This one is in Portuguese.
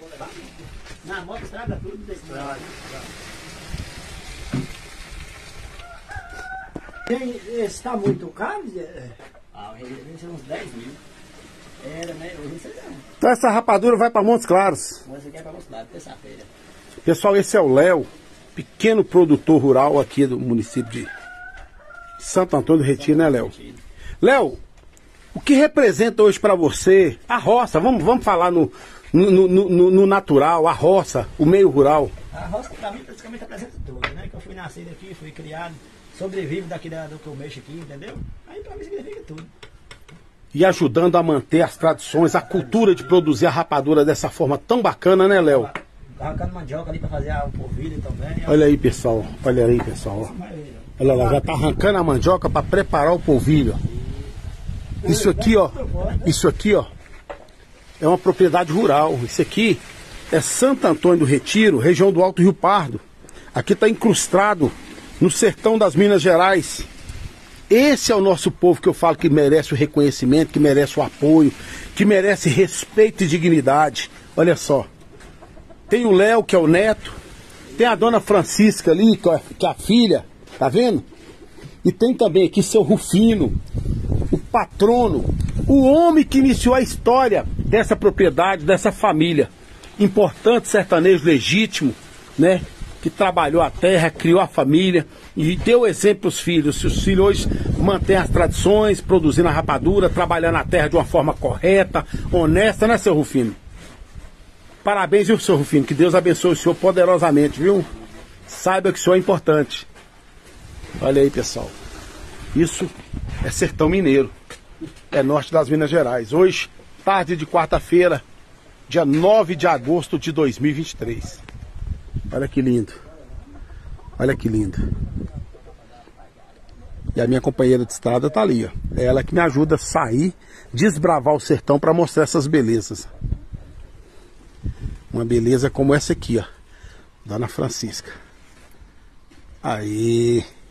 Na moto estraga tudo desse lado. Está muito caro? Deve ser uns 10 mil. Era, né? Hoje você não. Então essa rapadura vai para Montes Claros. Mas aqui é para mostrar, terça-feira. Pessoal, esse é o Léo, pequeno produtor rural aqui do município de Santo Antônio do Retiro, né, Léo? Léo, o que representa hoje para você a roça? Vamos falar no natural, a roça, o meio rural. A roça para mim praticamente representa tudo, né? Que eu fui nascido aqui, fui criado, sobrevivo daqui do que eu mexo aqui, entendeu? Aí para mim significa tudo. E ajudando a manter as tradições, a cultura de produzir a rapadura dessa forma tão bacana, né, Léo? Arrancando mandioca ali para fazer o polvilho também. Olha aí, pessoal. Olha aí, pessoal. Olha lá, já tá arrancando a mandioca para preparar o polvilho. Isso aqui, ó. Isso aqui, ó. É uma propriedade rural. Isso aqui é Santo Antônio do Retiro, região do Alto Rio Pardo. Aqui está incrustado no sertão das Minas Gerais. Esse é o nosso povo que eu falo que merece o reconhecimento, que merece o apoio, que merece respeito e dignidade. Olha só. Tem o Léo, que é o neto. Tem a dona Francisca ali, que é a filha. Tá vendo? E tem também aqui seu Rufino, o patrono, o homem que iniciou a história dessa propriedade, dessa família. Importante sertanejo legítimo, né? Que trabalhou a terra, criou a família e deu exemplo para os filhos. Os filhos hoje mantêm as tradições, produzindo a rapadura, trabalhando a terra de uma forma correta, honesta, né, seu Rufino? Parabéns, viu, seu Rufino? Que Deus abençoe o senhor poderosamente, viu? Saiba que o senhor é importante. Olha aí, pessoal. Isso é sertão mineiro. É norte das Minas Gerais. Hoje, tarde de quarta-feira, dia 9 de agosto de 2023. Olha que lindo. Olha que lindo. E a minha companheira de estrada tá ali, ó. É ela que me ajuda a sair, desbravar o sertão para mostrar essas belezas. Uma beleza como essa aqui, ó. Dona Francisca. Aí.